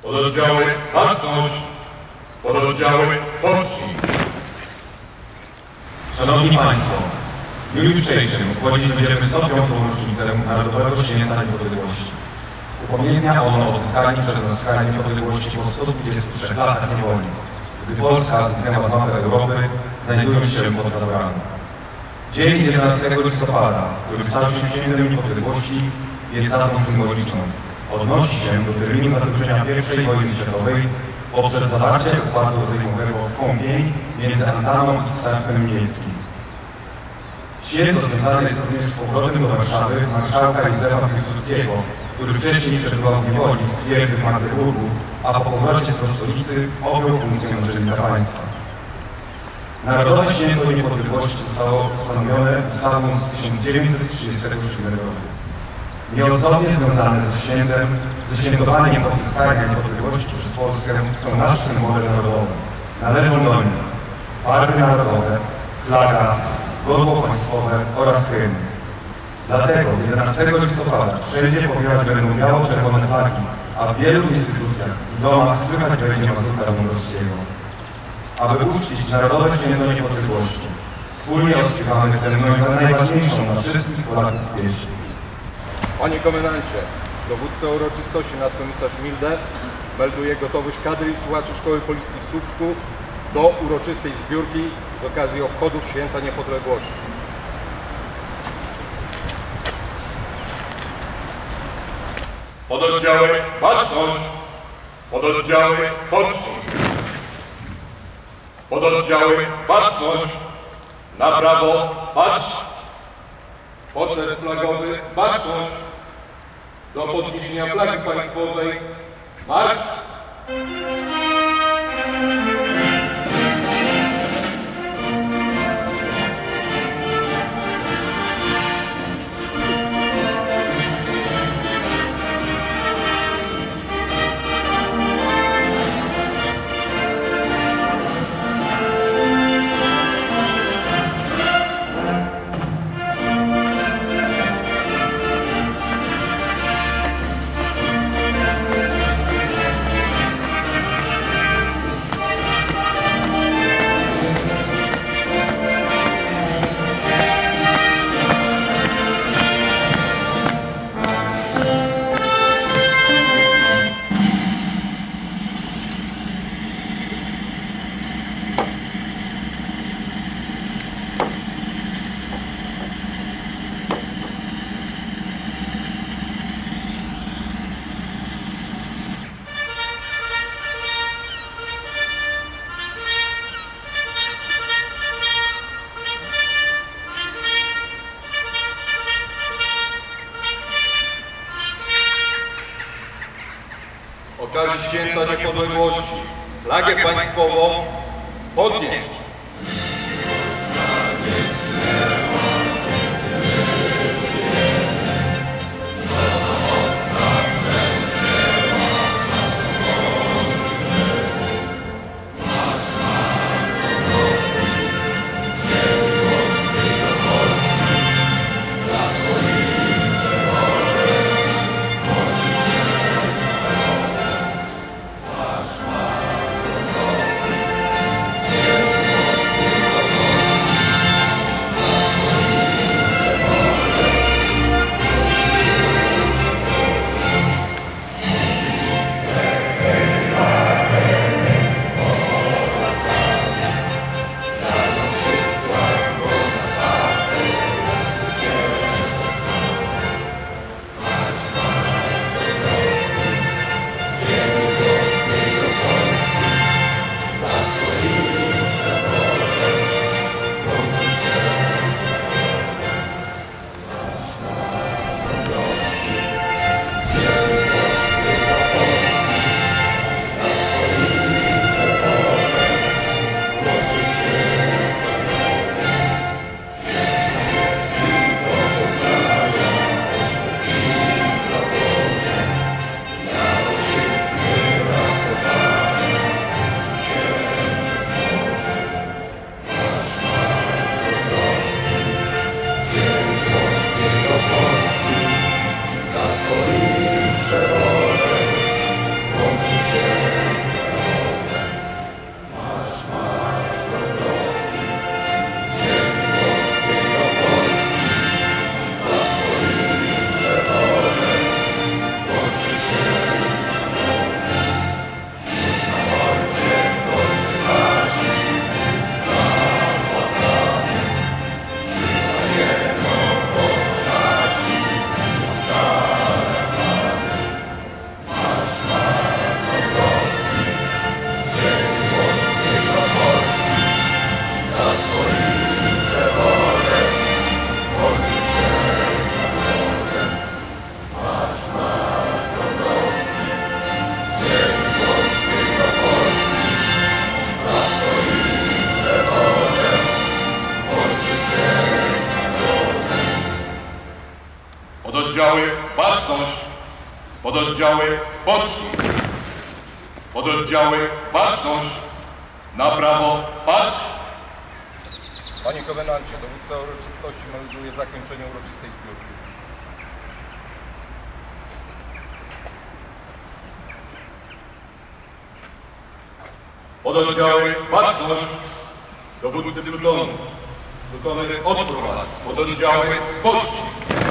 Pododdziały Baczność, pododdziały Spocznij. Szanowni Państwo, w dniu jutrzejszym obchodzić będziemy 105. rocznicę Narodowego Święta Niepodległości. Upamiętnia ono odzyskanie przez nas kraju niepodległości po 123 latach niewoli, gdy Polska zniknęła z mapy Europy, znajdując się pod zaborami. Dzień 11 listopada, który stał się świętem niepodległości, jest datą symboliczną. Odnosi się do terminu zakończenia I wojny światowej poprzez zawarcie układu rozejmowego w Kąpień między Antaną i Cesarstwem Niemieckim. Święto związane jest również z powrotem do Warszawy marszałka Józefa Piłsudskiego, który wcześniej przebywał w niewoli w twierdzy w Magdeburgu, a po powrocie do stolicy objął funkcję naczelnika państwa. Narodowe Święto Niepodległości zostało ustanowione ustawą z 1937 roku. Nieodzownie związane ze świętowaniem odzyskania niepodległości przez Polskę są nasze symbole narodowe. Należą do nich barwy narodowe, flaga, godło państwowe oraz hymn. Dlatego 11 listopada wszędzie powiewać będą biało-czerwone flagi, a w wielu instytucjach i domach słychać będzie mazurka Dąbrowskiego. Aby uczcić Narodowe Święto Niepodległości, wspólnie odśpiewamy tę najważniejszą dla wszystkich Polaków pieśń. Panie komendancie, dowódca uroczystości nadkomisarz Milde melduje gotowość kadry i słuchaczy Szkoły Policji w Słupsku do uroczystej zbiórki z okazji obchodów Święta Niepodległości. Pododdziały Baczność, pododdziały Spocznij. Pododdziały Baczność, na prawo patrz. Poczet flagowy Baczność. Do podniesienia flagi państwowej marsz. Z okazji Święta Niepodległości flagę państwową podnieść. Pododdziały baczność. Pododdziały spocznij. Pododdziały baczność. Na prawo patrz. Panie komendancie, dowódca uroczystości melduje zakończenie uroczystej zbiórki. Pododdziały baczność. Dowódcy plutonu. Plutony odprowadzą. Pododdziały spocznij.